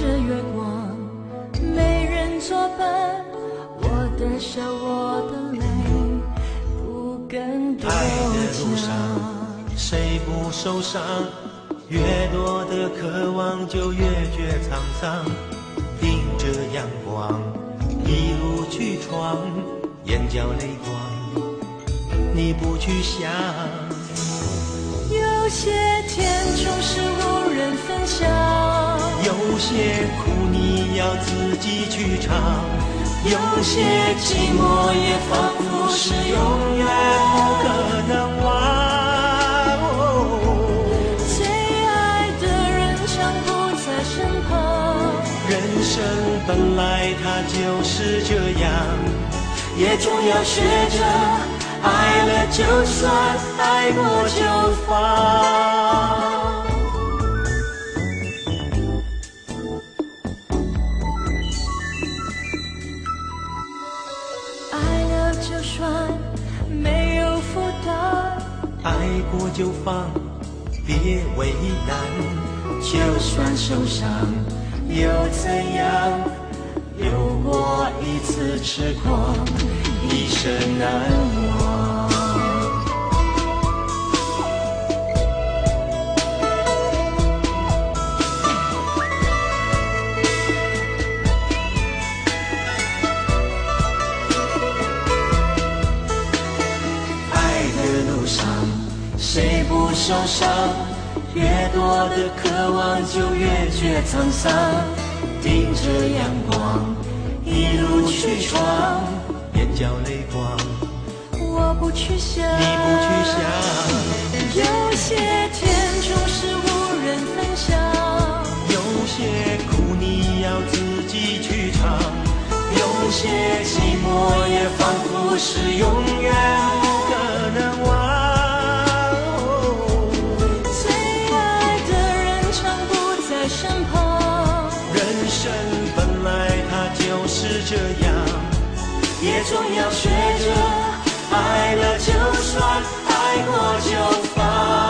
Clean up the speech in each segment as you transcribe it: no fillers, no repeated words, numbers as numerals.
着月光，没人作伴，我的笑，我的泪，不敢多爱的路上， 讲。 谁不受伤？越多的渴望，就越觉沧桑。盯着阳光，一路去闯，眼角泪光，你不去想。 有些甜总是无人分享， 有些苦你要自己去尝， 有些寂寞也仿佛是永远不可能忘。 最爱的人常不在身旁， 人生本来它就是这样， 也总要学着爱了就算，爱过就放。爱了就算，没有负担， 爱过就放，别为难。 就算受伤又怎样？有过一次痴狂，一生难忘。爱的路上，谁不受伤？越多的渴望，就越觉沧桑。盯着阳光，一路去闯， 眼角泪光， 我不去想， 你不去想。 有些甜总是无人分享， 有些苦你要自己去尝， 有些寂寞也仿佛是永远不可能忘。 最爱的人常不在身旁， 人生本来它就是这样， 也总要学着爱了就算，爱过就放。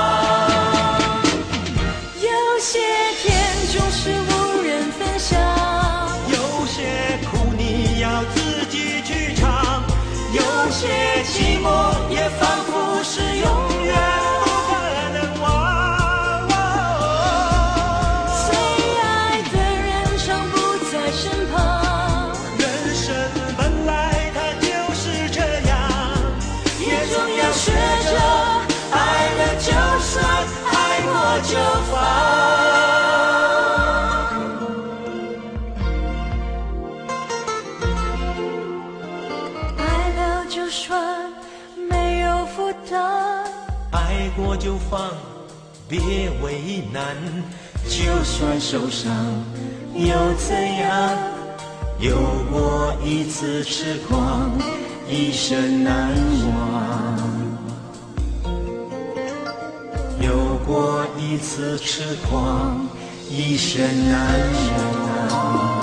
有些甜总是无人分享， 有些苦你要自己去尝， 有些寂寞也仿佛是永远不可能忘。 最爱的人常不在身旁， 人生本来它就是这样， 也总要学着爱了就算，爱过就放。爱了就算，没有负担， 爱过就放，别为难。 就算受伤又怎样？有过一次痴狂，一生难忘。有过一次痴狂，一生难忘。